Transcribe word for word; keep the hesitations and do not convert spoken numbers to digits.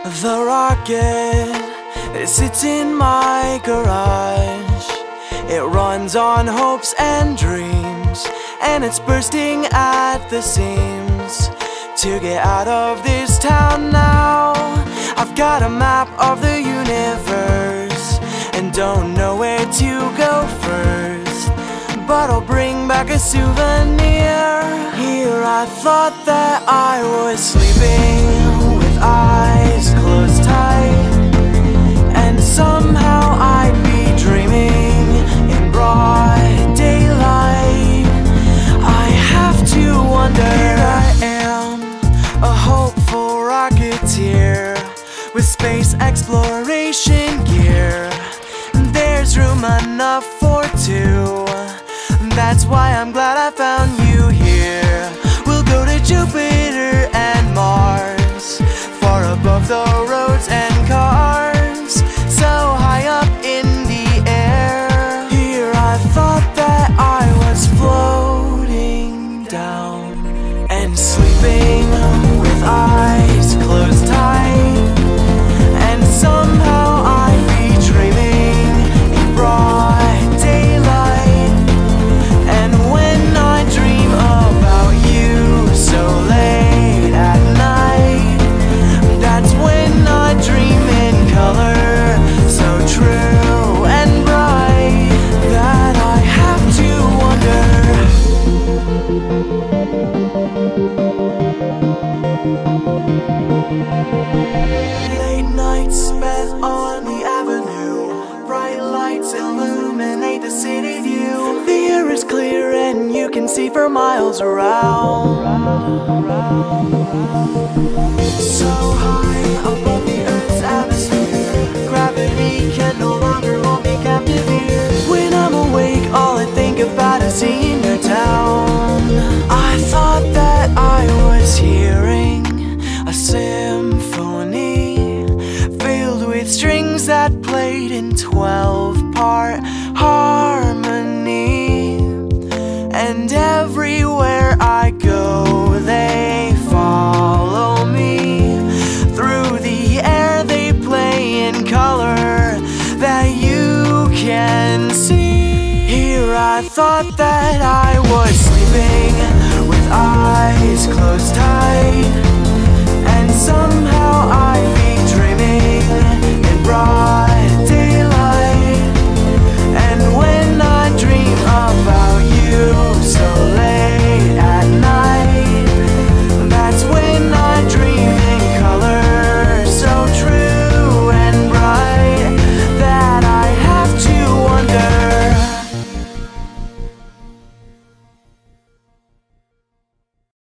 The rocket, it sits in my garage. It runs on hopes and dreams, and it's bursting at the seams to get out of this town now. I've got a map of the universe and don't know where to go first, but I'll bring back a souvenir. Here I thought that I was sleeping with eyes closed tight, and somehow I'd be dreaming in broad daylight. I have to wonder. Here I am, a hopeful rocketeer with space exploration gear. There's room enough for two. That's why I'm glad I found you here. We'll go to Jupiter and Mars, far above the roads and cars, so high up in the air. Here I thought that I was floating down and sleeping with eyes closed tight, and somehow I'd be dreaming in broad daylight. And when I dream about you so late at night, that's when I dream in color, so true and bright that I have to wonder. Late nights spent on the avenue, bright lights illuminate the city view. The air is clear and you can see for miles around. So high above the Earth's atmosphere, gravity can no longer hold me captive here. When I'm awake, all I think about is seeing your town. I thought that I was hearing a symphony filled with strings that played in twelve-part harmony. And everywhere I go, they follow me. Through the air they play in color that you can see. Here I thought that I was